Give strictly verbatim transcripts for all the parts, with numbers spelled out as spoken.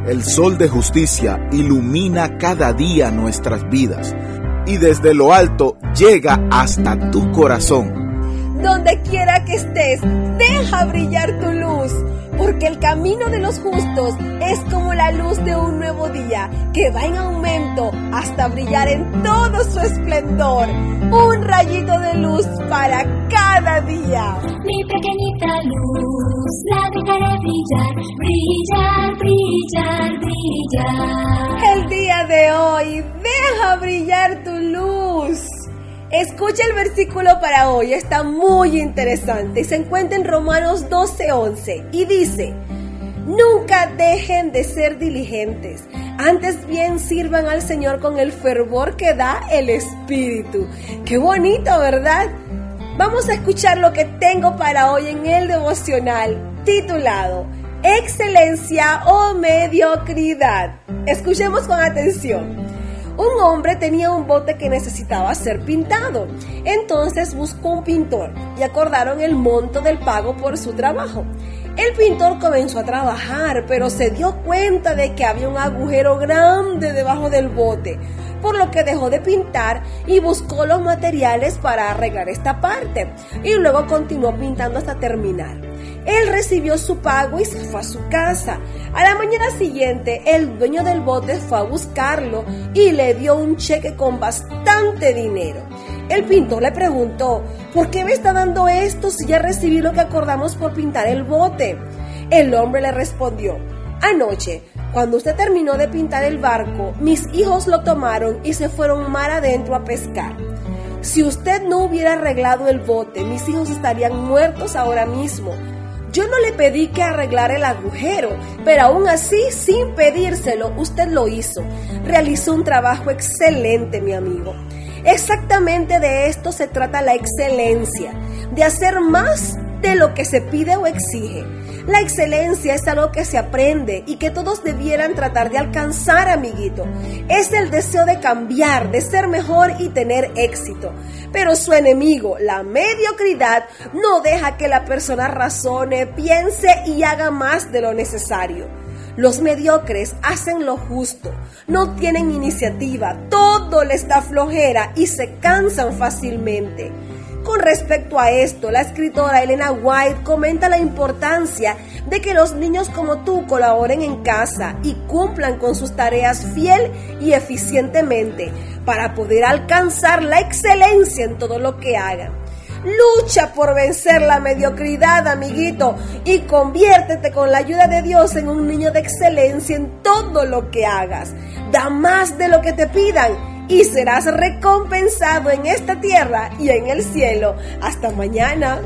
El sol de justicia ilumina cada día nuestras vidas y desde lo alto llega hasta tu corazón. Donde quiera que estés, deja brillar tu luz, porque el camino de los justos es como la luz de un nuevo día que va en aumento hasta brillar en todo su esplendor. Un rayito de luz para cada día. Mi pequeñita luz, la dejaré brillar, brillar, brillar, brillar. El día de hoy, deja brillar tu luz. Escucha el versículo para hoy, está muy interesante. Se encuentra en Romanos doce once y dice: nunca dejen de ser diligentes, antes bien sirvan al Señor con el fervor que da el Espíritu. Qué bonito, ¿verdad? Vamos a escuchar lo que tengo para hoy en el devocional, titulado Excelencia o Mediocridad. Escuchemos con atención. Un hombre tenía un bote que necesitaba ser pintado. Entonces buscó un pintor y acordaron el monto del pago por su trabajo. El pintor comenzó a trabajar, pero se dio cuenta de que había un agujero grande debajo del bote, por lo que dejó de pintar y buscó los materiales para arreglar esta parte, y luego continuó pintando hasta terminar. Él recibió su pago y se fue a su casa. A la mañana siguiente, el dueño del bote fue a buscarlo y le dio un cheque con bastante dinero. El pintor le preguntó: ¿por qué me está dando esto si ya recibí lo que acordamos por pintar el bote? El hombre le respondió: anoche, cuando usted terminó de pintar el barco, mis hijos lo tomaron y se fueron mar adentro a pescar. Si usted no hubiera arreglado el bote, mis hijos estarían muertos ahora mismo. Yo no le pedí que arreglara el agujero, pero aún así, sin pedírselo, usted lo hizo. Realizó un trabajo excelente, mi amigo. Exactamente de esto se trata la excelencia, de hacer más de lo que se pide o exige. La excelencia es algo que se aprende y que todos debieran tratar de alcanzar, amiguito. Es el deseo de cambiar, de ser mejor y tener éxito. Pero su enemigo, la mediocridad, no deja que la persona razone, piense y haga más de lo necesario. Los mediocres hacen lo justo, no tienen iniciativa, todo les da flojera y se cansan fácilmente. Con respecto a esto, la escritora Elena White comenta la importancia de que los niños como tú colaboren en casa y cumplan con sus tareas fiel y eficientemente para poder alcanzar la excelencia en todo lo que hagan. Lucha por vencer la mediocridad, amiguito, y conviértete con la ayuda de Dios en un niño de excelencia en todo lo que hagas. Da más de lo que te pidan y serás recompensado en esta tierra y en el cielo. Hasta mañana.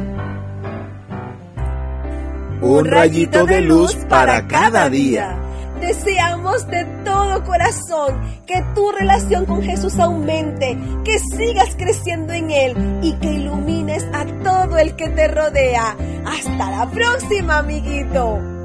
Un rayito de luz para cada día. Deseamos de todo corazón que tu relación con Jesús aumente, que sigas creciendo en Él y que ilumines a todo el que te rodea. Hasta la próxima, amiguito.